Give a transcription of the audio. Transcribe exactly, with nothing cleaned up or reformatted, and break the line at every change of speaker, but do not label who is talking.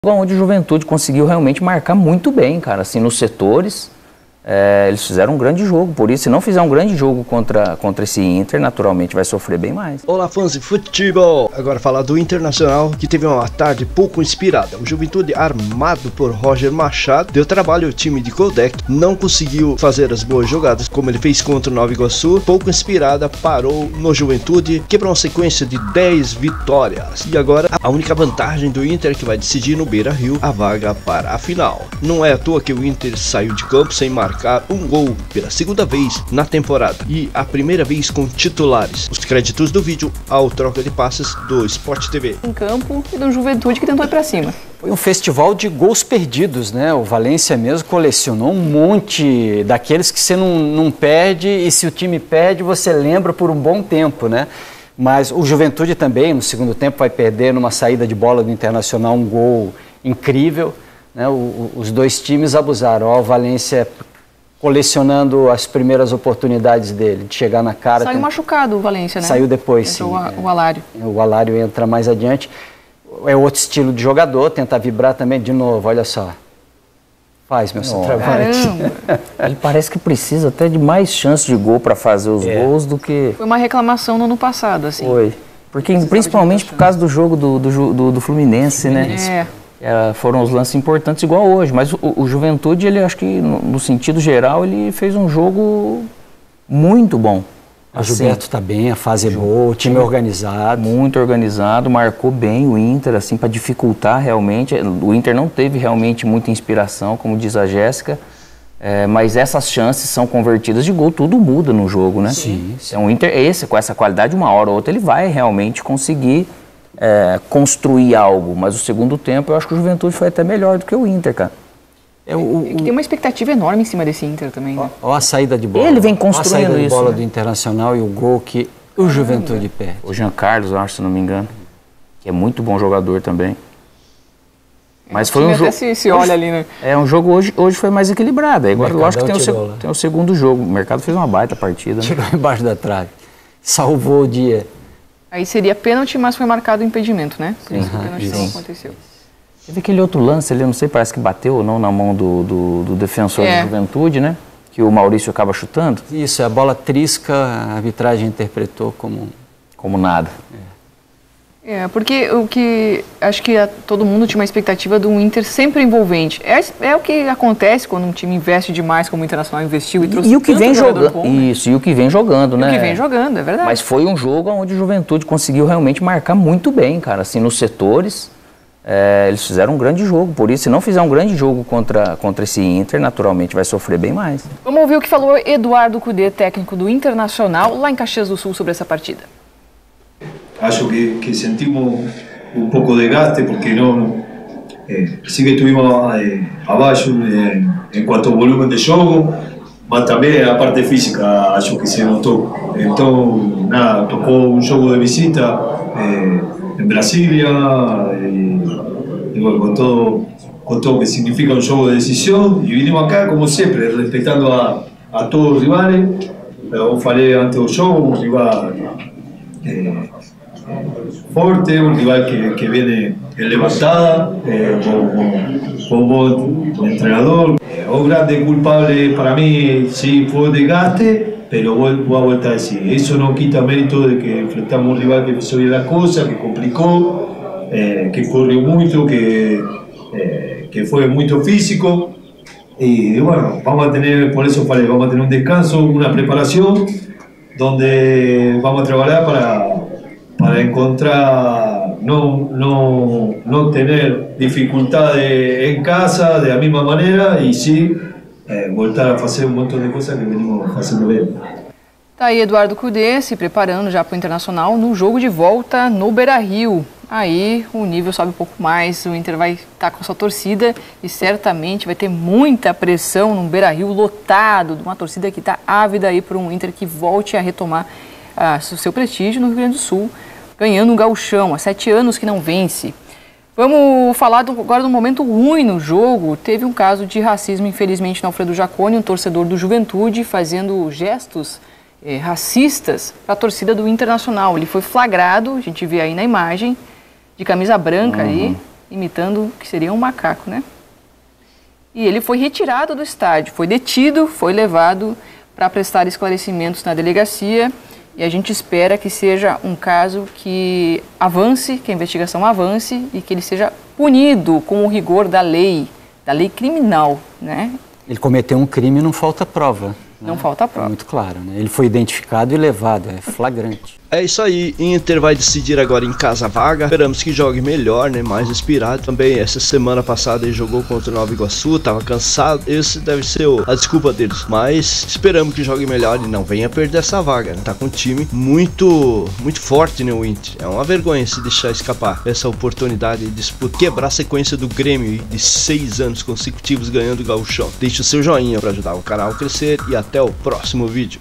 Onde o Juventude conseguiu realmente marcar muito bem, cara, assim, nos setores, é, eles fizeram um grande jogo, por isso, se não fizer um grande jogo contra, contra esse Inter, naturalmente vai sofrer bem mais.
Olá, fãs de futebol! Agora falar do Internacional, que teve uma tarde pouco inspirada. O Juventude, armado por Roger Machado, deu trabalho ao time de Codec, não conseguiu fazer as boas jogadas, como ele fez contra o Nova Iguaçu, pouco inspirada, parou no Juventude, quebrou uma sequência de dez vitórias. E agora, a única vantagem do Inter que vai decidir no Beira-Rio a vaga para a final. Não é à toa que o Inter saiu de campo sem marcar um gol pela segunda vez na temporada e a primeira vez com titulares. Os créditos do vídeo ao troca de passes do Sport T V.
Em campo e do Juventude que tentou ir pra cima.
Foi um festival de gols perdidos, né? O Valência mesmo colecionou um monte daqueles que você não, não perde e se o time perde você lembra por um bom tempo, né? Mas o Juventude também no segundo tempo vai perder numa saída de bola do Internacional um gol incrível, né? O, o, os dois times abusaram. Ó, o Valência colecionando as primeiras oportunidades dele, de chegar na cara.
Saiu tem... machucado o Valência, né?
Saiu depois, sim.
O, é, o Alário.
O Alário entra mais adiante. É outro estilo de jogador, tenta vibrar também de novo, olha só. Faz, meu centroavante.
Ele parece que precisa até de mais chance de gol para fazer os é. gols do que...
Foi uma reclamação no ano passado, assim.
Foi. Porque, principalmente por causa do jogo do, do, do, do Fluminense, Fluminense, né? É. É, foram os lances importantes igual hoje, mas o, o Juventude, ele acho que no, no sentido geral, ele fez um jogo muito bom.
O assim, Gilberto está bem, a fase é boa, o time é organizado.
Muito organizado, marcou bem o Inter, assim, para dificultar realmente. O Inter não teve realmente muita inspiração, como diz a Jéssica, é, mas essas chances são convertidas de gol, tudo muda no jogo, né?
Sim, sim.
Então o Inter, esse, com essa qualidade, uma hora ou outra, ele vai realmente conseguir É, construir algo, mas o segundo tempo eu acho que o Juventude foi até melhor do que o Inter, cara.
É, o, o, tem uma expectativa enorme em cima desse Inter também, né?
Olha a saída de bola.
Ele vem construindo
a saída de
isso,
bola
né?
do Internacional e o gol que o Juventude ah, perde.
O Jean Carlos, eu acho, se não me engano, que é muito bom jogador também. Mas
é,
foi um jogo.
Se, se olha hoje, ali, né? É
um jogo hoje, hoje foi mais equilibrado. Agora, lógico que tem o, seg tem o segundo jogo. O Mercado fez uma baita partida. Né?
Tirou embaixo da trave. Salvou o dia.
Aí seria pênalti, mas foi marcado o impedimento, né? Por isso que o
uhum,
pênalti não aconteceu.
Teve aquele outro lance ali, eu não sei, parece que bateu ou não na mão do, do, do defensor é. da Juventude, né? Que o Maurício acaba chutando.
Isso, a bola trisca, a arbitragem interpretou como...
Como nada.
É. É, porque o que acho que a, todo mundo tinha uma expectativa de um Inter sempre envolvente. É, é o que acontece quando um time investe demais, como o Internacional investiu e trouxe
e o que vem jogando
bom, né?
Isso, e o que vem jogando, né?
E o que vem jogando, é verdade.
Mas foi um jogo onde o Juventude conseguiu realmente marcar muito bem, cara, assim, nos setores. É, eles fizeram um grande jogo, por isso, se não fizer um grande jogo contra, contra esse Inter, naturalmente vai sofrer bem mais.
Vamos ouvir o que falou Eduardo Cudê, técnico do Internacional, lá em Caxias do Sul, sobre essa partida.
Acho que, que sentimos un poco de gaste porque no eh, sí que estuvimos eh, abaixo eh, en cuanto ao volumen de jogo, mas também a parte física acho que se notou. Então, nada, tocou um jogo de visita eh, en Brasília e, e bueno, con todo con todo que significa un jogo de decisión, e vinimos acá como sempre, respeitando a, a todos os rivales. Eu falei antes do jogo, um rival eh, forte, un rival que, que viene en levantada, eh, con un buen entrenador. Eh, un grande culpable para mí sí fue el desgaste, pero voy, voy a volver a decir, eso no quita mérito de que enfrentamos un rival que hizo bien las cosas, que complicó, eh, que corrió mucho, que, eh, que fue muy físico. Y, y bueno, vamos a tener, por eso falei, vamos a tener un descanso, una preparación, donde vamos a trabajar para para encontrar, no, no, no tener dificultades en casa de la misma manera y sí eh, voltar a hacer un montón de cosas que venimos haciendo bien.
Tá aí Eduardo Cudê se preparando já para o Internacional no jogo de volta no Beira-Rio. Aí o nível sobe um pouco mais, o Inter vai estar com sua torcida e certamente vai ter muita pressão no Beira-Rio lotado, de uma torcida que está ávida aí para um Inter que volte a retomar ah, o seu prestígio no Rio Grande do Sul, ganhando um gauchão, há sete anos que não vence. Vamos falar do, agora de um momento ruim no jogo. Teve um caso de racismo, infelizmente, no Alfredo Jaconi, um torcedor do Juventude, fazendo gestos eh, racistas para a torcida do Internacional. Ele foi flagrado, a gente vê aí na imagem, de camisa branca uhum. aí, imitando o que seria um macaco, né? E ele foi retirado do estádio, foi detido, foi levado para prestar esclarecimentos na delegacia e a gente espera que seja um caso que avance, que a investigação avance e que ele seja punido com o rigor da lei, da lei criminal, né?
Ele cometeu um crime e não falta prova.
Não né? falta prova.
É muito claro, né? Ele foi identificado e levado, é flagrante.
É isso aí, Inter vai decidir agora em casa a vaga. Esperamos que jogue melhor, né? Mais inspirado. Também essa semana passada ele jogou contra o Nova Iguaçu, tava cansado. Esse deve ser o, a desculpa deles. Mas esperamos que jogue melhor e não venha perder essa vaga, né? Tá com um time muito, muito forte, né? O Inter. É uma vergonha se deixar escapar essa oportunidade de disputa, quebrar a sequência do Grêmio de seis anos consecutivos ganhando o Gauchão. Deixe o seu joinha para ajudar o canal a crescer e até o próximo vídeo.